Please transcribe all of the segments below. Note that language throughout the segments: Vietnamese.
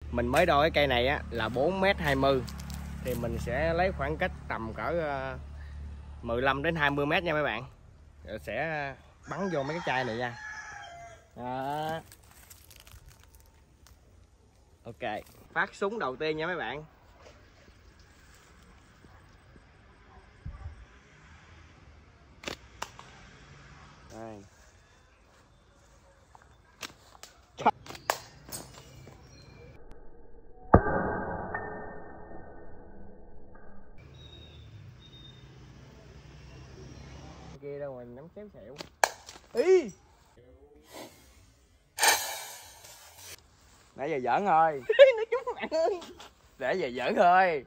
Mình mới đo cái cây này á là 4m20, thì mình sẽ lấy khoảng cách tầm cỡ 15 đến 20 m nha mấy bạn. Rồi sẽ bắn vô mấy cái chai này nha. Đó. Ok, phát súng đầu tiên nha mấy bạn. Đây. Kia đâu mình nắm xéo xẹo. Ý. Nãy giờ giỡn thôi. Nó trúng bạn ơi. Để giờ giỡn thôi.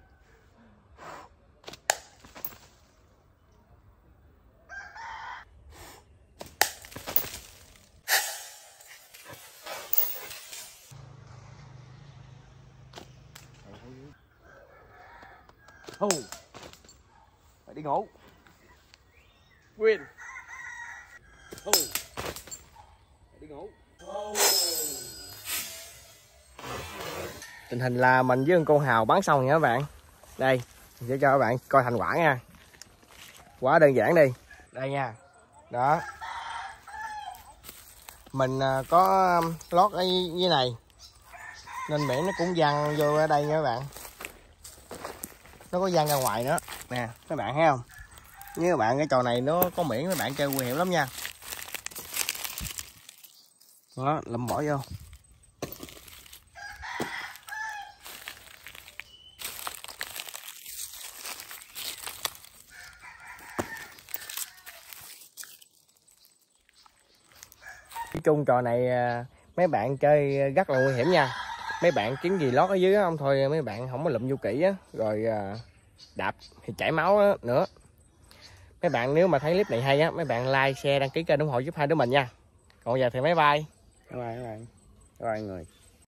Phải đi ngủ. Win. Phải đi ngủ. Tình hình là mình với con Hào bắn xong rồi nha các bạn. Đây, mình sẽ cho các bạn coi thành quả nha. Quá đơn giản đi. Đây nha. Đó. Mình có lót ở dưới này nên miệng nó cũng văng vô ở đây nha các bạn. Nó có văng ra ngoài nữa. Nè, các bạn thấy không? Với các bạn cái trò này nó có miệng, các bạn chơi nguy hiểm lắm nha. Đó, lụm bỏ vô. Nói chung trò này mấy bạn chơi rất là nguy hiểm nha. Mấy bạn kiếm gì lót ở dưới không thôi mấy bạn không có lụm vô kỹ á, rồi đạp thì chảy máu á, nữa. Mấy bạn nếu mà thấy clip này hay á, mấy bạn like, share, đăng ký kênh ủng hộ giúp hai đứa mình nha. Còn giờ thì bye bye. Bye bye các bạn. Bye bye người.